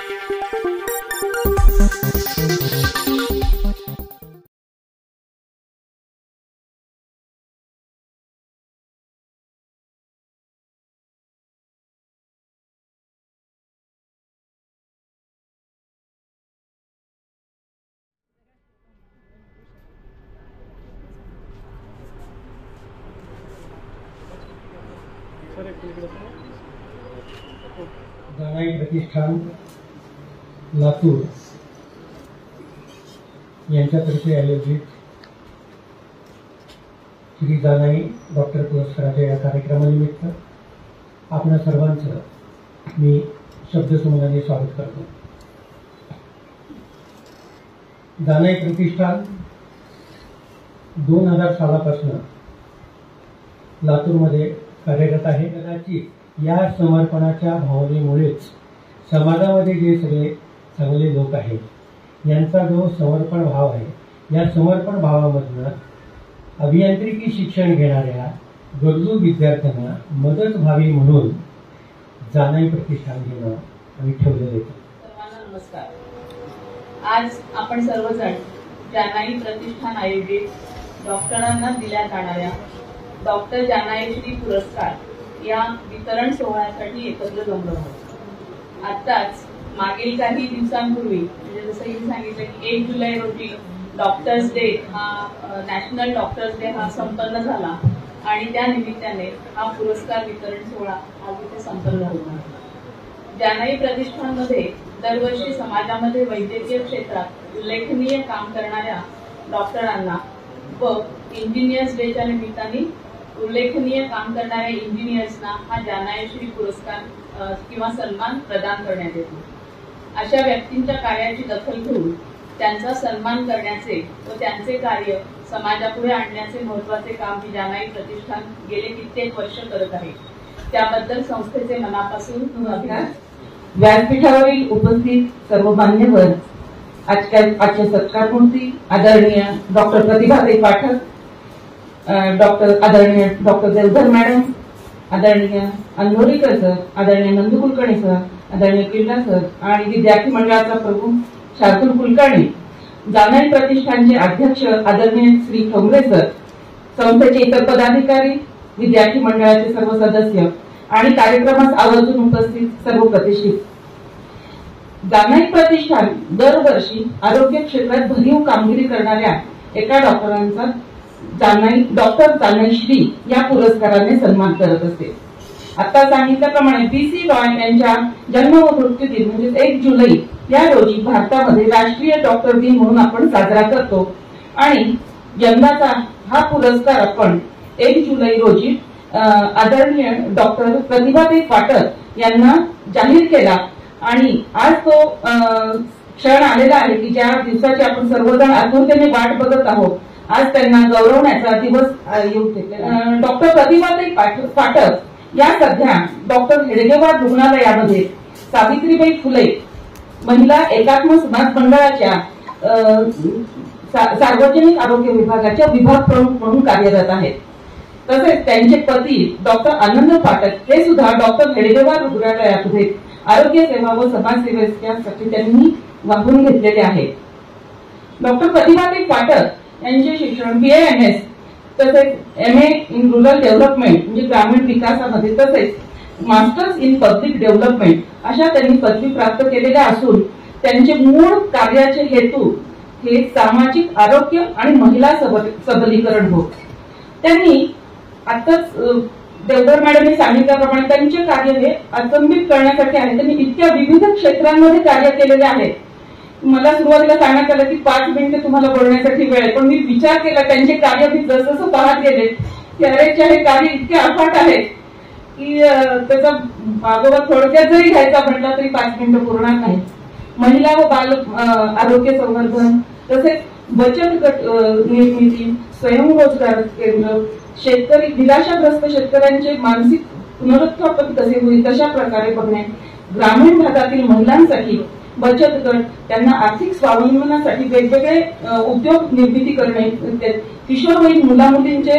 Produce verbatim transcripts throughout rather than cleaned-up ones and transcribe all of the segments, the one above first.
जानाई प्रतिष्ठान लातूर यांच्यातर्फे आयोजित श्री जानाई डॉक्टर पुरस्काराच्या या कार्यक्रमानिमित्त आपल्या सर्वांचं मी शब्दसमूहाने स्वागत करतो। जानाई प्रतिष्ठान दोन हजार सालापासून लातूरमध्ये कार्यरत आहे। कदाचित या समर्पणाच्या भावनेमुळेच समाजामध्ये जे सगळे चांगले लोक आहेत यांचा जो समर्पण भाव आहे, या समर्पण भावामधून अभियांत्रिकी शिक्षण घेणाऱ्या गरजू विद्यार्थ्यांना मदत व्हावी म्हणून जानाई प्रतिष्ठान घेणं आम्ही ठेवलेलं आहे। सर्वांना नमस्कार। आज आपण सर्वजण जानाई प्रतिष्ठान आयोजित डॉक्टरांना दिल्या जाणाऱ्या डॉक्टर जानाईश्री पुरस्कार या वितरण सोहळ्यासाठी एकत्र जमलो आहोत। आताच मागील काही दिवसांपूर्वी म्हणजे जसं मी सांगितलं की एक जुलै रोजी डॉक्टर्स डे हा नॅशनल डॉक्टर्स डे हा संपन्न झाला आणि त्या निमित्ताने हा पुरस्कार वितरण सोहळा आज इथे संपन्न होता। जानाई प्रतिष्ठानमध्ये दरवर्षी समाजामध्ये वैद्यकीय क्षेत्रात उल्लेखनीय काम करणाऱ्या डॉक्टरांना व इंजिनियर्स डेच्या निमित्ताने उल्लेखनीय काम करणाऱ्या इंजिनियर्सना हा जानाईश्री पुरस्कार किंवा सन्मान प्रदान करण्यात येतो। अशा व्यक्तींच्या कार्याची दखल घेऊन त्यांचा सन्मान करण्याचे व त्यांचे कार्य समाजापुढे आणण्याचे महत्त्वाचे काम ही जानाई प्रतिष्ठान गेले कित्येक वर्ष करत आहे। त्याबद्दल संस्थेचे मनापासून अभिनंदन। व्यासपीठावरील उपस्थित सर्व मान्यवर, आजच्या आजच्या सत्कारमूर्ती आदरणीय डॉक्टर प्रतिभाताई पाठक, डॉक्टर आदरणीय डॉक्टर देवधर मॅडम, आदरणीय अनोरीकर सर, आदरणीय नंदू कुलकर्णी सर, आदरणीय किल्ला सर आणि विद्यार्थी मंडळाचा प्रमुख शार्दूल कुलकर्णी, जानाई प्रतिष्ठानचे अध्यक्ष आदरणीय श्री ठोंबरे सर, संस्थेचे इतर पदाधिकारी, विद्यार्थी मंडळाचे सर्व सदस्य आणि कार्यक्रमास आवर्जून उपस्थित सर्व प्रतिष्ठित। जानाई प्रतिष्ठान दरवर्षी आरोग्य क्षेत्रात भरीव कामगिरी करणाऱ्या एका डॉक्टरांचा जानाई डॉक्टर जानाईश्री या पुरस्काराने सन्मान करत असते। आता सांगितल्याप्रमाणे बी सी रॉय यांच्या जन्म व मृत्यू दिन म्हणजे एक जुलै या रोजी भारतामध्ये राष्ट्रीय डॉक्टर दिन म्हणून आपण साजरा करतो आणि यंदाचा हा पुरस्कार आपण एक जुलै रोजी आदरणीय डॉक्टर प्रतिभाताई पाठक यांना जाहीर केला आणि आज तो क्षण आलेला आहे की ज्या दिवसाची आपण सर्वजण आतुरतेने वाट बघत आहोत। आज त्यांना गौरवण्याचा दिवस येऊ। डॉक्टर प्रतिभाताई पाठक या सध्या डॉक्टर हेडगेवार रुग्णालयामध्ये सावित्रीबाई फुले महिला एकात्म समाज मंडळाच्या सार्वजनिक आरोग्य विभागाच्या विभाग प्रमुख म्हणून कार्यरत आहेत। तसेच त्यांचे पती डॉक्टर आनंद पाठक हे सुद्धा डॉक्टर हेडगेवार रुग्णालयामध्ये आरोग्य सेवा व समाजसेवेसाठी त्यांनी वाहून घेतलेले आहे। डॉक्टर प्रतिभाताई पाठक यांचे शिक्षण बी एम एस तसेच M A in rural development म्हणजे ग्रामीण विकासामध्ये तसेच मास्टर्स इन पब्लिक डेव्हलपमेंट अशा त्यांनी पदवी प्राप्त केलेल्या असून त्यांचे मूळ कार्याचे हेतू हे सामाजिक आरोग्य आणि महिला सबलीकरण होत। त्यांनी आताच देवधर मॅडमने सांगितल्याप्रमाणे त्यांचे कार्य हे अचंबित करण्यासाठी आहे। त्यांनी इतक्या विविध क्षेत्रांमध्ये कार्य केलेले आहे। मला सुरुवातीला सांगण्यात आलं की पाच मिनिटे तुम्हाला बोलण्यासाठी वेळ आहे, पण मी विचार केला त्यांचे कार्य मी जसं पाहत गेले की अरेचे हे कार्य इतके अफाट आहे की त्याचा मागोवा थोडक्यात जरी घ्यायचा म्हटला तरी पाच मिनिटं पुरणार नाही। महिला व बाल आरोग्य संवर्धन तसेच बचत गट निर्मिती, स्वयंरोजगार केंद्र, शेतकरी निराशाग्रस्त शेतकऱ्यांचे मानसिक पुनरुत्थापन कसे होईल तशा प्रकारे बघणे, ग्रामीण भागातील महिलांसाठी बचत गट, त्यांना आर्थिक स्वावलंबनासाठी वेगवेगळे उद्योग निर्मिती करणे, किशोरवयीन मुला मुलींचे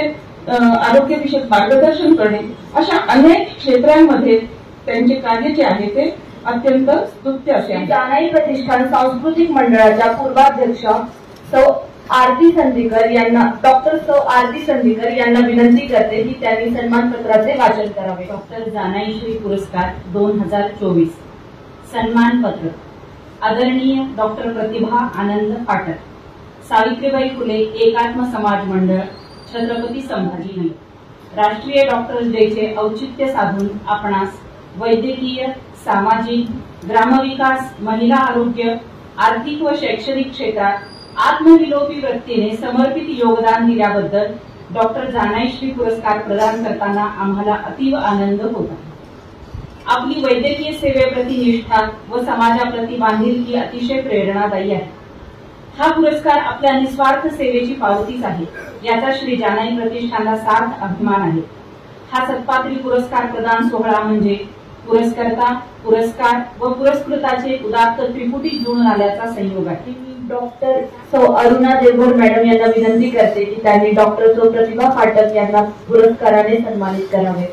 आरोग्यविषयक मार्गदर्शन करणे, अशा अनेक क्षेत्रांमध्ये त्यांचे कार्य जे आहे ते अत्यंत स्तुत्य असे श्री आहे. जानाई प्रतिष्ठान सांस्कृतिक मंडळाच्या पूर्वाध्यक्ष सौ आरती संधीकर यांना डॉक्टर सौ आरती संधीकर यांना विनंती करते की त्यांनी सन्मान पत्राचे वाचन करावे. डॉक्टर जानाईश्री पुरस्कार दोन हजार चोवीस सन्मान पत्र आदरणीय डॉक्टर प्रतिभा आनंद पाठक, सावित्रीबाई फुले एकात्म समाज मंडळ, छत्रपती संभाजीनगर. राष्ट्रीय डॉक्टर्स डेचे औचित्य साधून आपणास वैद्यकीय, सामाजिक, ग्रामविकास, महिला आरोग्य, आर्थिक व शैक्षणिक क्षेत्रात आत्मविलोपी वृत्तीने समर्पित योगदान दिल्याबद्दल डॉक्टर जानाईश्री पुरस्कार प्रदान करताना आम्हाला अतीव आनंद होता. आपली वैद्यकीय सेवेप्रती निष्ठा व समाजाप्रती बांधिलकी अतिशय प्रेरणादायी आहे. हा पुरस्कार आपल्या निस्वार्थ सेवेची पावतीच आहे, याचा श्री जानाई प्रतिष्ठानला सार्थ अभिमान आहे. हा सत्पात्री पुरस्कार प्रदान सोहळा म्हणजे पुरस्कर्ता, पुरस्कार व पुरस्कृताचे उदात्त त्रिपुटी जुळून आल्याचा संयोग आहे. डॉक्टर सौ अरुणा देवघर मॅडम यांना विनंती करते की त्यांनी डॉक्टर सौ प्रतिभा पाठक यांना पुरस्काराने सन्मानित करावे.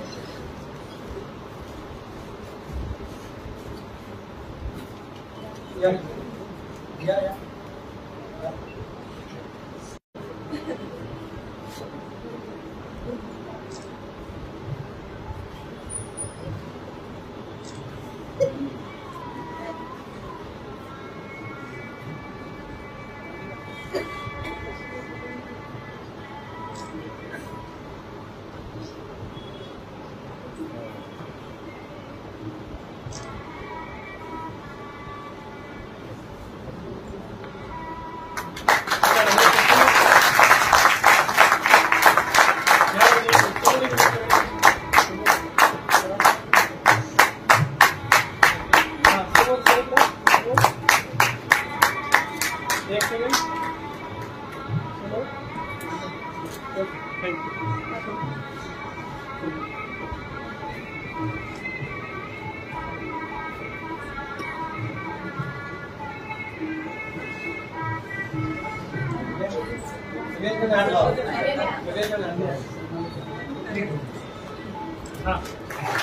या या या एक सेकंड. हाँ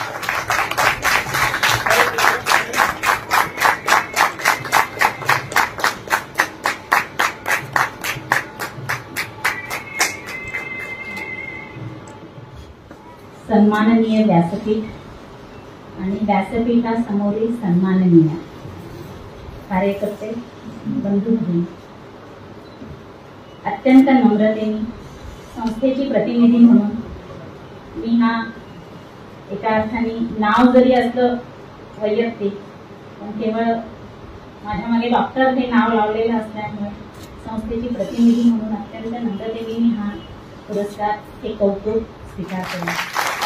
सन्माननीय व्यासपीठ आणि व्यासपीठासमोरील सन्माननीय कार्यकर्ते, बंधू भगिनी, अत्यंत नम्रतेने संस्थेची प्रतिनिधी म्हणून मी हा एका अर्थाने नाव जरी असलं वैयक्तिक, पण केवळ माझ्या मागे डॉक्टर हे नाव लावलेलं असल्यामुळे संस्थेची प्रतिनिधी म्हणून अत्यंत नम्रतेने मी हा पुरस्कार हे कौतुक स्वीकारतो.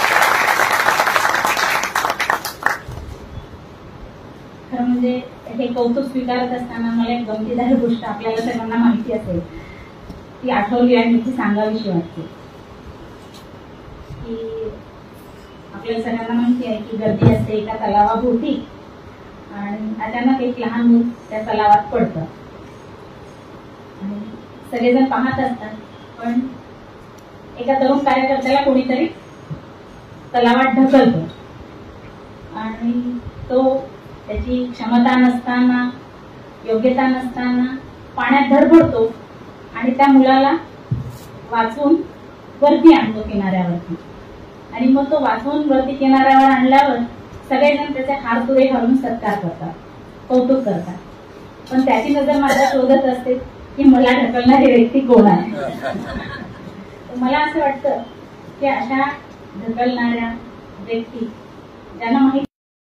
खरं म्हणजे हे कौतुक स्वीकारत असताना मला एक गमतीदार गोष्ट आपल्याला सर्वांना माहिती असेल ती आठवली आणि ती सांगावीशी वाटते. की आपल्याला सगळ्यांना माहिती आहे की गर्दी असते एका तलावाभोवती आणि अचानक एक लहान मूल त्या तलावात पडतं आणि सगळेजण पाहत असतात, पण एका तरुण कार्यकर्त्याला कोणीतरी तलावात ढकलतो आणि तो त्याची क्षमता नसताना, योग्यता नसताना पाण्यात धडपडतो आणि त्या मुलाला वाचवून वरती आणतो किनाऱ्यावरती. आणि मग तो वाचवून वरती किनाऱ्यावर आणल्यावर सगळेजण त्याचे हार तुरे घालून सत्कार करतात, कौतुक करतात. पण त्याची नजर माझ्या शोधत असते की मला ढकलणारी व्यक्ती कोण आहे. मला असं वाटतं की अशा ढकलणाऱ्या व्यक्ती ज्यांना माहिती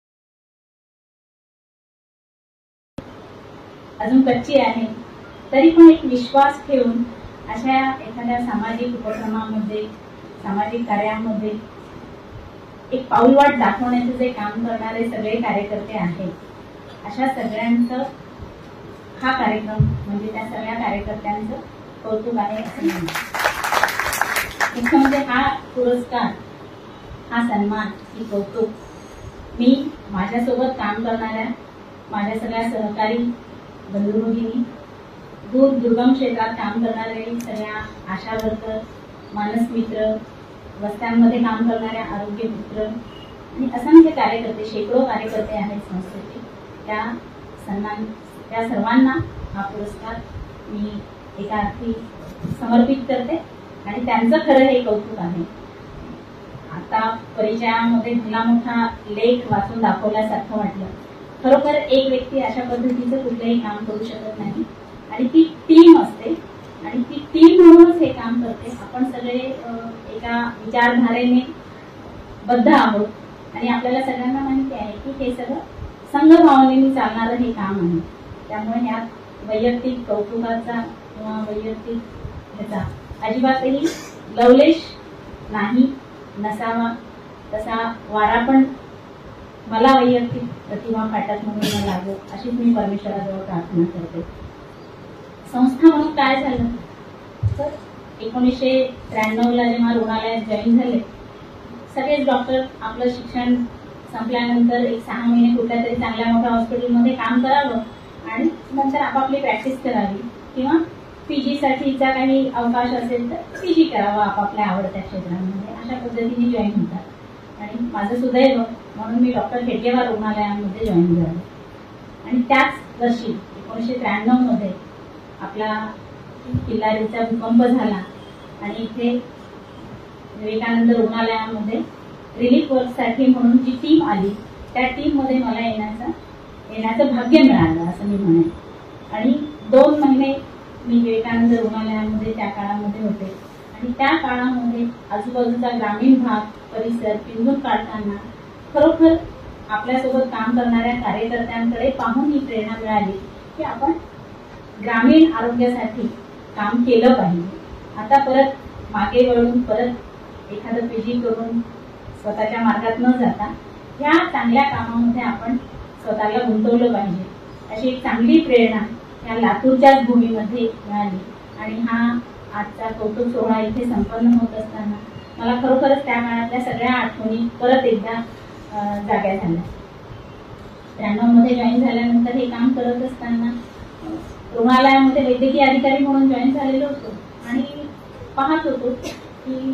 अजून कच्ची आहे तरी पण एक विश्वास ठेवून अशा एखाद्या सामाजिक उपक्रमामध्ये, सामाजिक कार्यामध्ये एक पाऊलवाट दाखवण्याचे जे काम करणारे सगळे कार्यकर्ते आहेत, अशा सगळ्यांचं हा कार्यक्रम म्हणजे त्या सगळ्या कार्यकर्त्यांचं कौतुक आहे असं म्हणतात. मुख्य म्हणजे हा पुरस्कार, हा सन्मान, ही कौतुक मी माझ्यासोबत काम करणाऱ्या माझ्या सगळ्या सहकारी बंधू भगिनी, दूर दुर्गम क्षेत्रात काम करणारे सगळ्या आशा वर्कर, मानस मित्र, वस्त्यांमध्ये काम करणाऱ्या आरोग्य मित्र, आणि असंख्य कार्यकर्ते, शेकडो कार्यकर्ते आहेत संस्थेचे. त्या सन्मान त्या सर्वांना हा पुरस्कार मी एका अर्थी समर्पित करते आणि त्यांचं खरं हे कौतुक आहे. आता परिचयामध्ये भला मोठा लेख वाचून दाखवल्यासारखं वाटलं. खरोखर एक व्यक्ती अशा पद्धतीचं कुठलंही काम करू शकत नाही आणि ती टीम असते आणि ती टीम म्हणूनच हे काम करते. आपण सगळे एका विचारधारेने बद्ध आहोत आणि आपल्याला सगळ्यांना माहिती आहे की हे सगळं संघभावनेने चालणारं हे काम आहे. त्यामुळे यात वैयक्तिक कौतुकाचा किंवा वैयक्तिक ह्याचा अजिबातही लवलेश नाही, नसावा. तसा वारा पण मला वैयक्तिक प्रतिभा फाटक म्हणून न लागो अशीच मी परमेश्वराजवळ प्रार्थना करते. संस्था म्हणून काय झालं तर एकोणीसशे त्र्याण्णवला जेव्हा रुग्णालयात जॉईन झाले, सगळेच डॉक्टर आपलं शिक्षण संपल्यानंतर एक सहा महिने कुठल्या तरी चांगल्या मोठ्या हॉस्पिटलमध्ये काम करावं आणि नंतर आपापली प्रॅक्टिस करावी किंवा पीजी साठीचा काही अवकाश असेल तर पीजी करावा आपापल्या आवडत्या क्षेत्रांमध्ये, अशा पद्धतीने जॉईन होतात. आणि माझं सुदैव म्हणून मी डॉक्टर हेडगेवार रुग्णालयामध्ये जॉईन झाले आणि त्याच वर्षी एकोणीसशे त्र्याण्णव मध्ये आपला किल्लारीचा भूकंप झाला आणि इथे विवेकानंद रुग्णालयामध्ये रिलीफ वर्कसाठी म्हणून जी टीम आली त्या टीम मध्ये मला येण्याचं येण्याचं भाग्य मिळालं असं मी म्हणेन. आणि दोन महिने मी विवेकानंद रुग्णालयामध्ये त्या काळामध्ये होते आणि त्या काळामध्ये आजूबाजूचा ग्रामीण भाग परिसर पिंजून काढताना खरोखर आपल्यासोबत काम करणाऱ्या कार्यकर्त्यांकडे पाहून ही प्रेरणा मिळाली की आपण ग्रामीण आरोग्यासाठी काम केलं पाहिजे. आता परत मागे वळून परत एखादं पीजी करून स्वतःच्या मार्गात न जाता ह्या चांगल्या कामामध्ये आपण स्वतःला गुंतवलं पाहिजे अशी एक चांगली प्रेरणा या लातूरच्याच भूमीमध्ये मिळाली. आणि हा आजचा कौतुक सोहळा इथे संपन्न होत असताना मला खरोखरच त्या काळातल्या सगळ्या आठवणी परत एकदा जाग्या झाल्या. त्र्याण्णव मध्ये जॉईन झाल्यानंतर हे काम करत असताना रुग्णालयामध्ये वैद्यकीय अधिकारी म्हणून जॉईन झालेलो होतो आणि पाहत होतो की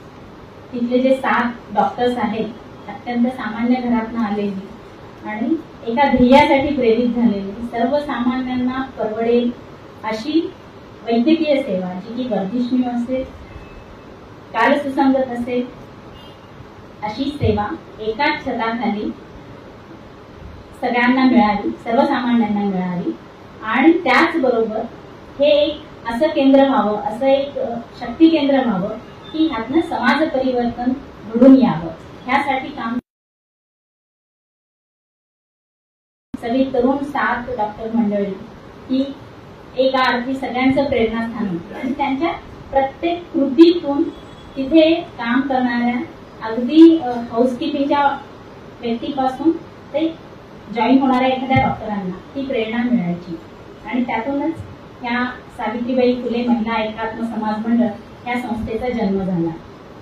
तिथले जे सात डॉक्टर्स आहेत अत्यंत सामान्य घरातून आलेली आणि एका ध्येयासाठी प्रेरित झालेली, सर्वसामान्यांना परवडेल अशी वैद्यकीय सेवा जी की वर्धिष्णू असेल, कालसुसंगत असेल अशी सेवा एकाच छताखाली सगळ्यांना मिळावी, सर्वसामान्यांना मिळावी. आणि त्याचबरोबर हे एक असं केंद्र व्हावं, असं एक शक्ती केंद्र व्हावं की ह्यातनं समाज परिवर्तन घडून यावं. ह्यासाठी काम सगळी तरुण सात डॉक्टर मंडळी ही एका अर्थी सगळ्यांचं प्रेरणास्थान होतं आणि त्यांच्या प्रत्येक कृतीतून तिथे काम करणाऱ्या अगदी हाऊसकीपिंगच्या व्यक्तीपासून ते जॉईन होणाऱ्या एखाद्या डॉक्टरांना ती प्रेरणा मिळायची. आणि त्यातूनच ह्या सावित्रीबाई फुले महिला एकात्म समाज मंडळ या संस्थेचा जन्म झाला.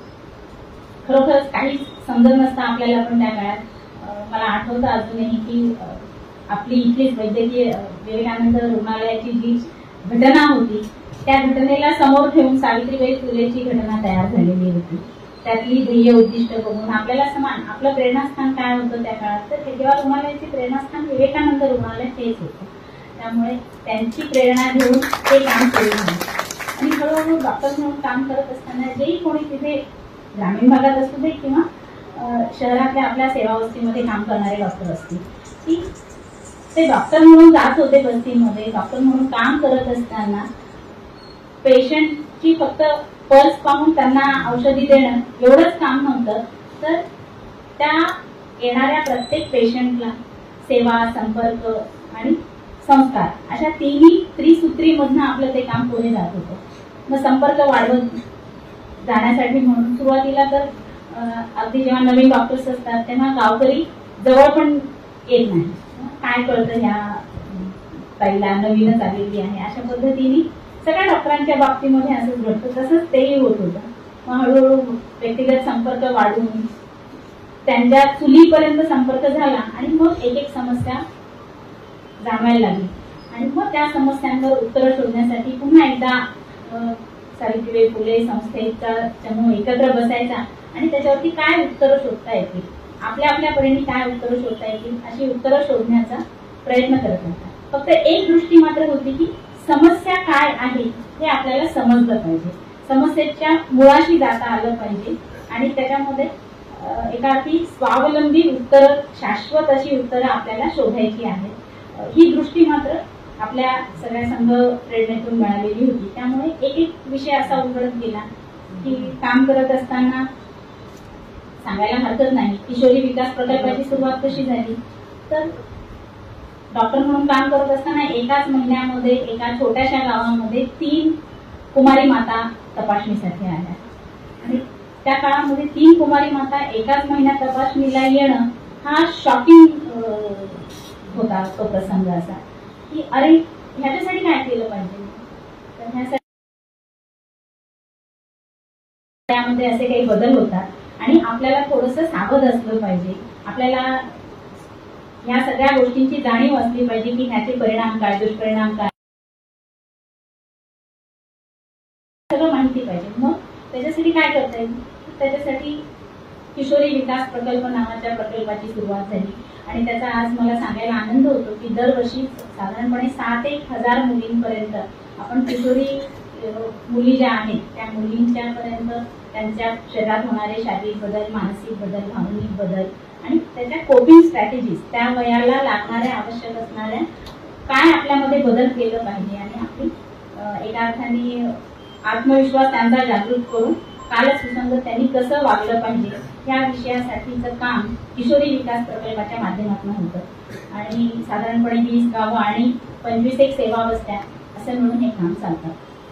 खरोखरच काही समजत नसतं आपल्याला, पण त्या काळात मला आठवतं अजूनही की आपली इथलीच वैद्यकीय विवेकानंद रुग्णालयाची जी घटना होती त्या घटनेला समोर ठेवून सावित्रीबाई फुलेची घटना तयार झालेली होती. त्यातली ध्येय उद्दिष्ट बघून आपल्याला समान आपलं प्रेरणास्थान काय होतं त्या काळात तर हेडगेवार रुग्णालयाचे प्रेरणास्थान विवेकानंद रुग्णालय हेच होतं. त्यामुळे त्यांची प्रेरणा घेऊन ते काम सुरू झालं आणि हळूहळू डॉक्टर म्हणून काम करत असताना जेही कोणी तिथे ग्रामीण भागात असू दे किंवा शहरातल्या आपल्या सेवावस्थेमध्ये काम करणारे डॉक्टर असतील की ते डॉक्टर म्हणून जात होते बस्तीमध्ये. डॉक्टर म्हणून काम करत असताना पेशंटची फक्त पर्स पाहून त्यांना औषधी देणं एवढंच काम नव्हतं, तर त्या येणाऱ्या प्रत्येक पेशंटला सेवा, संपर्क आणि संस्कार अशा तिन्ही त्रिसूत्रीमधनं आपलं ते काम पुढे जात होतं. मग संपर्क वाढवत जाण्यासाठी म्हणून सुरुवातीला तर अगदी जेव्हा नवीन डॉक्टर्स असतात तेव्हा गावकरी जवळ पण येत नाही, काय कळतं ह्या ताईला नवीनच आलेली आहे अशा पद्धतीने सगळ्या डॉक्टरांच्या बाबतीमध्ये असंच घडतं. तसंच तेही होत होतं. मग हळूहळू व्यक्तिगत संपर्क वाढून त्यांच्या चुलीपर्यंत संपर्क झाला आणि मग एक एक समस्या जाणवायला लागली आणि मग त्या समस्यांवर उत्तर शोधण्यासाठी पुन्हा एकदा सावित्रीबाई फुले संस्थेचा समूह एकत्र बसायचा आणि त्याच्यावरती काय उत्तर शोधता येतील आपल्या आपल्या परीने काय उत्तरं शोधता येतील अशी उत्तरं शोधण्याचा प्रयत्न करत असतात. फक्त एक दृष्टी मात्र होती की समस्या काय आहे हे आपल्याला समजलं पाहिजे, समस्येच्या मुळाशी जाता आलं पाहिजे आणि त्याच्यामध्ये एका अर्थी स्वावलंबी उत्तरं, शाश्वत अशी उत्तरं आपल्याला शोधायची आहेत. ही दृष्टी मात्र आपल्या सगळ्या संघ प्रेरणेतून मिळालेली होती. त्यामुळे एक एक विषय असा उघडत गेला की काम करत असताना सांगायला हरकत नाही, किशोरी विकास प्रकल्पाची सुरुवात कशी झाली तर डॉक्टर म्हणून काम करत असताना एकाच महिन्यामध्ये एका छोट्याशा गावामध्ये तीन कुमारी माता तपासणीसाठी आल्या आणि त्या काळामध्ये तीन कुमारी माता एकाच महिन्यात तपासणीला येणं हा शॉकिंग होता तो प्रसंग असा की अरे ह्याच्यासाठी काय केलं पाहिजे. तर ह्यासाठी त्यामध्ये असे काही बदल होतात आणि आपल्याला थोडंसं सावध असलं पाहिजे, आपल्याला ह्या सगळ्या गोष्टींची जाणीव असली पाहिजे की ह्याचे परिणाम काय, दुष्परिणाम काय सगळं माहिती पाहिजे. मग त्याच्यासाठी काय करता येईल, त्याच्यासाठी किशोरी विकास प्रकल्प नावाच्या प्रकल्पाची सुरुवात झाली आणि त्याचा आज मला सांगायला आनंद होतो की दरवर्षी साधारणपणे सात एक हजार मुलींपर्यंत आपण किशोरी मुली ज्या आहेत त्या मुलींच्या पर्यंत त्यांच्या शरीरात होणारे शारीरिक बदल, मानसिक बदल, भावनिक बदल आणि त्याच्या कोपिंग स्ट्रॅटेजीज, त्या वयाला लागणाऱ्या आवश्यक असणाऱ्या काय आपल्यामध्ये बदल केलं पाहिजे आणि आपली एका अर्थाने आत्मविश्वास त्यांचा जागृत करून काल सुसंगत त्यांनी कसं वागलं पाहिजे या विषयासाठीचं काम किशोरी विकास प्रकल्पाच्या माध्यमातून होतं आणि साधारणपणे वीस गावं आणि पंचवीस एक सेवा वस्त्या असं मिळून हे काम चालतं.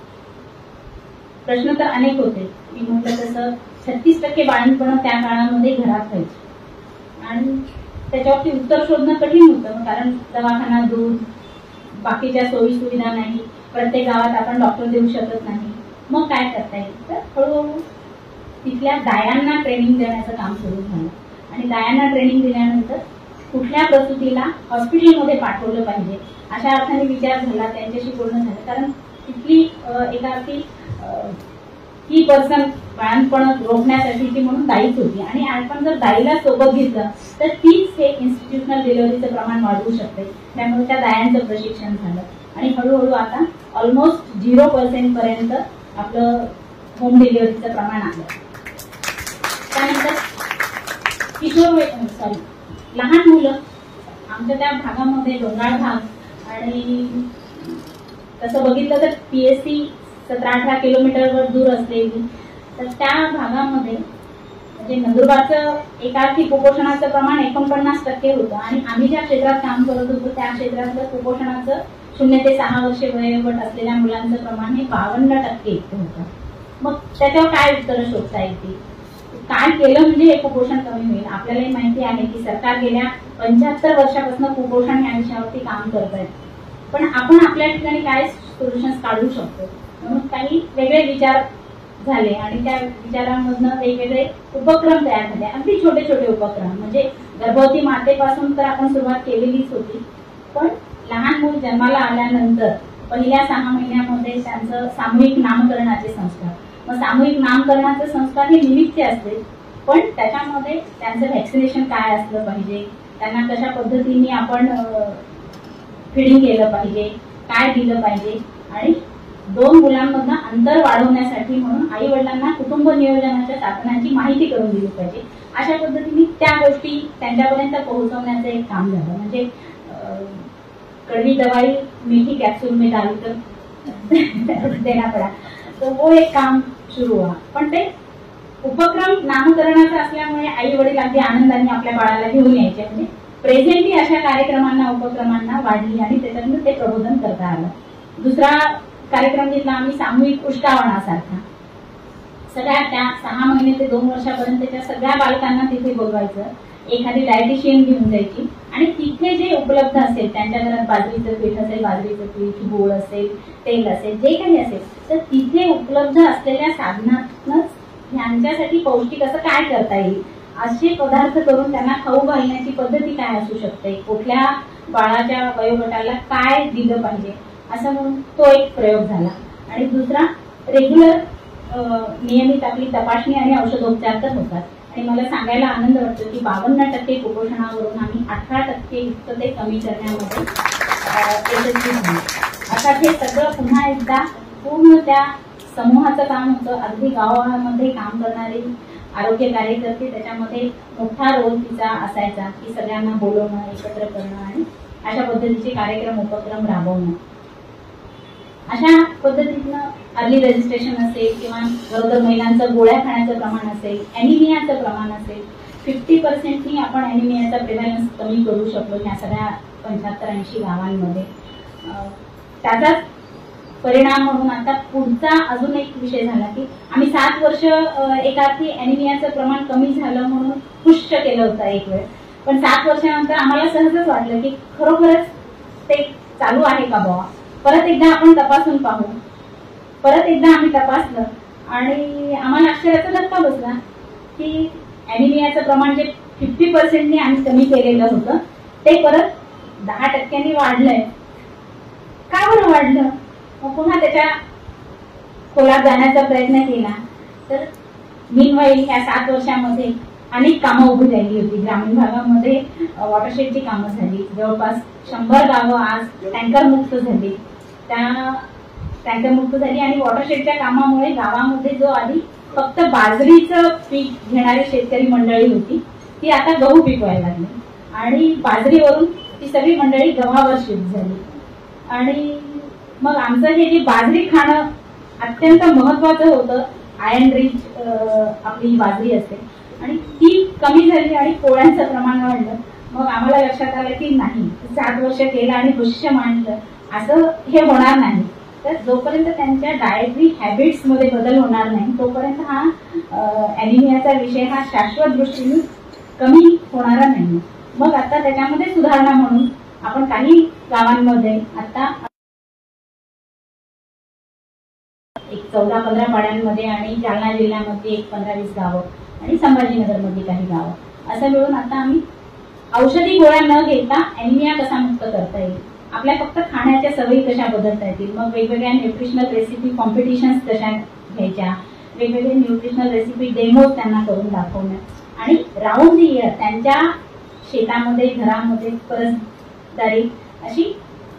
प्रश्न तर अनेक होते. मी म्हटलं तसं छत्तीस टक्के बाळंतपण त्या काळामध्ये घरात व्हायची आणि त्याच्यावरती उत्तर शोधणं कठीण होतं कारण दवाखाना दूर, बाकीच्या सोयी सुविधा नाही, प्रत्येक गावात आपण डॉक्टर देऊ शकत नाही. मग काय करता येईल तर हळूहळू तिथल्या दायांना ट्रेनिंग देण्याचं काम सुरू झालं आणि दायांना ट्रेनिंग दिल्यानंतर कुठल्या प्रसूतीला हॉस्पिटलमध्ये पाठवलं पाहिजे अशा अर्थाने विचार झाला, त्यांच्याशी बोलणं झालं कारण तिथली एका अर्थी ही पर्सन बाळंतपण रोखण्यासाठीची म्हणून दाईच होती आणि आपण जर दाईला सोबत घेतलं तर तीच हे इन्स्टिट्यूशनल डिलिव्हरीचं प्रमाण वाढवू शकते. त्यामुळे त्या दायांचं प्रशिक्षण झालं आणि हळूहळू आता ऑलमोस्ट झिरो पर्सेंट पर्यंत आपलं होम डिलिव्हरीचं प्रमाण आलं. त्यानंतर किशोर सॉरी लहान मुलं आमच्या त्या भागामध्ये डोंगराळ भाग आणि तसं बघितलं तर पीएससी सतरा अठरा किलोमीटरवर दूर असलेली तर त्या भागामध्ये म्हणजे नंदुरबारचं एकार्थी कुपोषणाचं प्रमाण एकोणपन्नास टक्के होतं आणि आम्ही ज्या क्षेत्रात काम करत होतो त्या क्षेत्रातलं कुपोषणाचं शून्य ते सहा वर्षे वयोगट असलेल्या मुलांचं प्रमाण हे बावन्न टक्के इतकं होतं. मग त्याच्यावर काय उत्तरं शोधता येतील, काय केलं म्हणजे हे कुपोषण कमी होईल. आपल्यालाही माहिती आहे की सरकार गेल्या पंच्याहत्तर वर्षापासून कुपोषण या विषयावरती काम करत आहे पण आपण आपल्या ठिकाणी काय सोल्युशन्स काढू शकतो म्हणून काही वेगळे विचार झाले आणि त्या विचारांमधनं वेगवेगळे उपक्रम तयार झाले. अगदी छोटे छोटे उपक्रम म्हणजे गर्भवती मातेपासून तर आपण सुरुवात केलेलीच होती पण लहान मूल जन्माला आल्यानंतर पहिल्या सहा महिन्यामध्ये त्यांचं सामूहिक नामकरणाचे संस्कार, मग सामूहिक नामकरणाचे संस्कार हे निमित्त असते पण त्याच्यामध्ये त्यांचं व्हॅक्सिनेशन काय असलं पाहिजे, त्यांना कशा पद्धतीने आपण फिडिंग केलं पाहिजे, काय दिलं पाहिजे आणि दोन मुलांमधनं अंतर वाढवण्यासाठी म्हणून आई वडिलांना कुटुंब नियोजनाच्या साधनांची माहिती करून दिली पाहिजे. अशा पद्धतीने त्या गोष्टी त्यांच्यापर्यंत पोहोचवण्याचं एक काम झालं. म्हणजे कड़वी दवाई मीठी कैप्सूल में डालकर देना पड़ा तो वो एक काम सुरू हुआ. पण ते उपक्रम नामकरणाचा असल्यामुळे आई वडील अगदी आनंदाने आपल्या बाळाला घेऊन यायचे म्हणजे प्रेझेंटली अशा कार्यक्रमांना उपक्रमांना वाढली आणि त्याच्यातून ते प्रबोधन करता आलं. दुसरा कार्यक्रम घेतला आम्ही सामूहिक उष्टावणासारखा. सगळ्या त्या सहा महिने ते दोन वर्षापर्यंतच्या सगळ्या बालकांना तिथे बोलवायचं, एखादी डायटिशियन घेऊन जायची आणि तिथे जे उपलब्ध असेल त्यांच्या घरात बाजरीचं पीठ असेल, बाजरीचं पीठ, गूळ असेल, तेल असेल, जे काही असेल तर तिथे उपलब्ध असलेल्या साधनातूनच ह्यांच्यासाठी पौष्टिक असं काय करता येईल असे पदार्थ करून त्यांना खाऊ घालण्याची पद्धती काय असू शकते, कुठल्या बाळाच्या वयोगटाला काय दिलं पाहिजे असं म्हणून तो एक प्रयोग झाला. आणि दुसरा रेग्युलर नियमित आपली तपासणी आणि औषधोपचार तर होतात आणि मला सांगायला आनंद वाटतो की बावन्न टक्के कुपोषणावरून आम्ही अठरा टक्के इतकं ते कमी करण्यामध्ये यशस्वी झालो. अर्थात हे सगळं पुन्हा एकदा पूर्ण त्या समूहाचं काम होतं. अगदी गावामध्ये काम करणारे आरोग्य कार्यकर्ते त्याच्यामध्ये मोठा रोल तिचा असायचा की सगळ्यांना बोलवणं, एकत्र करणं आणि अशा पद्धतीचे कार्यक्रम उपक्रम राबवणं. अशा पद्धतीनं अर्ली रजिस्ट्रेशन असेल किंवा गरोदर महिलांचं गोळ्या खाण्याचं प्रमाण असेल, ॲनिमियाचं प्रमाण असेल, फिफ्टी पर्सेंटनी आपण ॲनिमियाचा प्रिव्हॅलन्स कमी करू शकलो ह्या सगळ्या पंच्याहत्तर ऐंशी गावांमध्ये. त्याचाच परिणाम म्हणून आता पुढचा अजून एक विषय झाला की आम्ही सात वर्ष एकार्थी ॲनिमियाचं प्रमाण कमी झालं म्हणून खुश केलं होतं एक वेळ, पण सात वर्षानंतर आम्हाला सहजच वाटलं की खरोखरच ते चालू आहे का बाबा, परत एकदा आपण तपासून पाहू. परत एकदा आम्ही तपासलं आणि आम्हाला आश्चर्याचा धक्का बसला की ॲनिमियाचं प्रमाण जे फिफ्टी पर्सेंटनी आम्ही कमी केलेलं होतं ते परत दहा टक्क्यांनी वाढलंय. का बरं वाढलं? मग पुन्हा त्याच्या खोलात जाण्याचा प्रयत्न केला तर मीनवाईल ह्या सात वर्षामध्ये अनेक कामं उभी राहिली होती. ग्रामीण भागामध्ये वॉटरशेडची कामं झाली, जवळपास शंभर गावं आज टँकर मुक्त झाली. त्या टँकर मुक्त झाली आणि वॉटरशेडच्या कामामुळे गावामध्ये जो आधी फक्त बाजरीचं पीक घेणारी शेतकरी मंडळी होती ती आता गहू पिकवायला लागली आणि बाजरीवरून ती सगळी मंडळी गव्हावर शिफ्ट झाली. आणि मग आमचं हे जे बाजरी खाणं अत्यंत महत्वाचं होतं, आयर्न रिच आपली बाजरी असते आणि ती कमी झाली आणि पोळ्यांचं प्रमाण वाढलं. मग आम्हाला लक्षात आलं की नाही, सात वर्ष केलं आणि भविष्य मांडलं असं हे होणार नाही. तर जोपर्यंत त्यांच्या डायटरी हॅबिट्स मध्ये बदल होणार नाही तोपर्यंत हा ॲनिमियाचा विषय हा शाश्वत दृष्टीने कमी होणारा नाही. मग आता त्याच्यामध्ये सुधारणा म्हणून आपण काही गावांमध्ये आता एक चौदा पंधरा पाड्यांमध्ये आणि जालना जिल्ह्यामध्ये एक पंधरा वीस गावं आणि संभाजीनगर मध्ये काही गावं असं मिळून आता आम्ही औषधी गोळ्या न घेता ॲनिमिया कसा मुक्त करता येईल, आपल्या फक्त खाण्याच्या सवयी कशा बदलता येतील, मग वेगवेगळ्या न्यूट्रिशनल रेसिपी कॉम्पिटिशन्स कशा घ्यायच्या, वेगवेगळे न्यूट्रिशनल रेसिपी डेमोज त्यांना करून दाखवणं आणि राऊंड दी इयर त्यांच्या शेतामध्ये घरामध्ये परसदारी अशी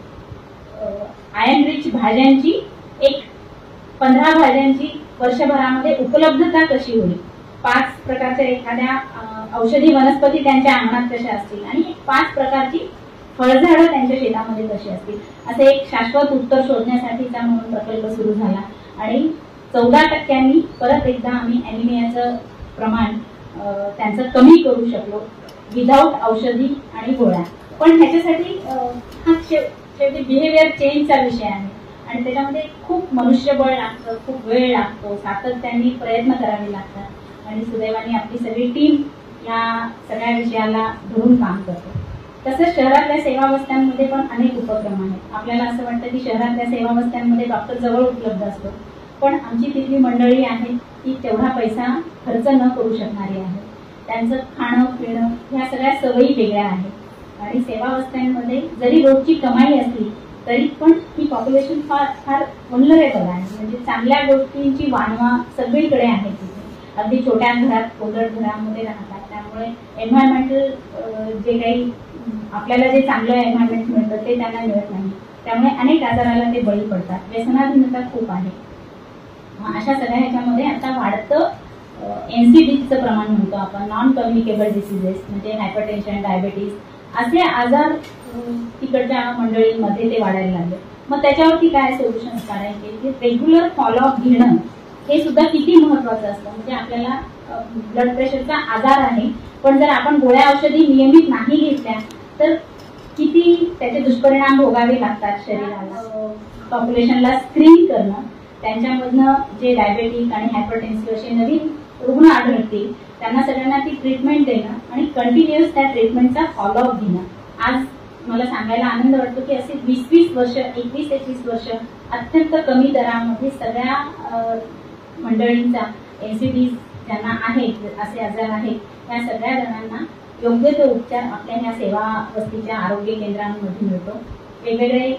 आयर्न रिच भाज्यांची एक पंधरा भाज्यांची वर्षभरामध्ये उपलब्धता कशी होईल, पाच प्रकारच्या एखाद्या औषधी वनस्पती त्यांच्या अंगणात कशा असतील आणि पाच प्रकारची फळझाडं त्यांच्या शेतामध्ये कशी असतील, असे एक शाश्वत उत्तर शोधण्यासाठीचा म्हणून प्रकल्प सुरू झाला आणि चौदा टक्क्यांनी परत एकदा आम्ही ॲनिमियाचं प्रमाण त्यांचं कमी करू शकलो विदाऊट औषधी आणि गोळ्या. पण ह्याच्यासाठी हा शेवटी बिहेवियर चेंजचा विषय आहे आणि त्याच्यामध्ये खूप मनुष्यबळ लागतं, खूप वेळ लागतो, सातत्याने प्रयत्न करावे लागतात आणि सुदैवाने आपली सगळी टीम या सगळ्या विषयाला धरून काम करते. तसंच शहरातल्या सेवावस्थांमध्ये पण अनेक उपक्रम आहेत. आपल्याला असं वाटतं की शहरातल्या सेवावस्थांमध्ये डॉक्टर जवळ उपलब्ध असतो, पण आमची तिथली मंडळी आहेत ती तेवढा पैसा खर्च न करू शकणारी आहे. त्यांचं खाणं पिणं ह्या सगळ्या सवयी वेगळ्या आहेत आणि सेवावस्थांमध्ये जरी रोजची कमाई असली तरी पण ही पॉप्युलेशन फार फार वल्नरेबल आहे. म्हणजे चांगल्या गोष्टींची वाणवा सगळीकडे आहे तिथे. अगदी छोट्या घरात कोलट घरामध्ये राहतात, त्यामुळे एन्व्हायरमेंटल जे काही आपल्याला जे चांगलं एन्व्हायरमेंट मिळतं ते त्यांना मिळत नाही, त्यामुळे अनेक आजाराला ते बळी पडतात. व्यसनाधीनता खूप आहे. अशा सगळ्या ह्याच्यामध्ये आता वाढतं एनसीडीचं प्रमाण म्हणतो आपण, नॉन कम्युनिकेबल डिसिजेस म्हणजे हायपरटेन्शन, डायबेटीस असे आजार तिकडच्या मंडळींमध्ये ते वाढायला लागले. मग त्याच्यावरती काय सोल्युशन काढायचे की रेग्युलर फॉलोअप घेणं हे सुद्धा किती महत्वाचं असतं. म्हणजे आपल्याला ब्लड प्रेशरचा आजार आहे पण जर आपण गोळ्या औषधी नियमित नाही घेतल्या तर किती त्याचे दुष्परिणाम भोगावे लागतात शरीराला. पॉप्युलेशनला स्क्रीन करणं, त्यांच्यामधनं जे डायबेटिक आणि हायपरटेन्सिव्ह असे नवीन रुग्ण आढळतील त्यांना सगळ्यांना ती ट्रीटमेंट देणं आणि कंटिन्युअस त्या ट्रीटमेंटचा फॉलोअप घेणं. आज मला सांगायला आनंद वाटतो की असे वीस वीस वर्ष एकवीस एकवीस वर्ष अत्यंत कमी दरामध्ये सगळ्या मंडळींचा एनसीडी ज्यांना आहेत असे आजार आहेत या सगळ्या जणांना योग्य तो उपचार आपल्या ह्या सेवा वस्तीच्या आरोग्य केंद्रांमध्ये मिळतो. वेगवेगळे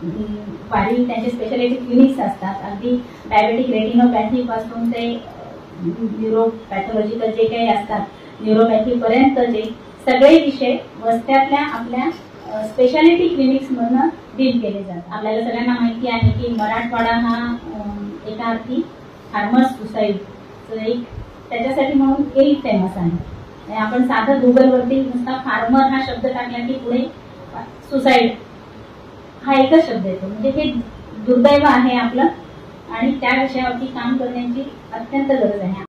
वारी त्यांचे स्पेशालिटी क्लिनिक्स असतात. अगदी डायबेटिक रेटिनोपॅथी पासून ते न्यूरोपॅथॉलॉजिकल जे काही असतात, न्यूरोपॅथी पर्यंतचे सगळे विषय वस्त्यातल्या आपल्या स्पेशालिटी क्लिनिक्स मधून डील केले जातात. आपल्याला सगळ्यांना माहिती आहे की मराठवाडा हा एका अर्थी फार्मर्स सुसाईडचं एक त्याच्यासाठी म्हणून एक फेमस आहे. आपण साधं गुगलवरती नुसता फार्मर हा शब्द टाकला की पुढे सुसाईड हा एकच शब्द येतो. म्हणजे हे दुर्दैव आहे आपलं आणि त्या विषयावरती काम करण्याची अत्यंत गरज आहे.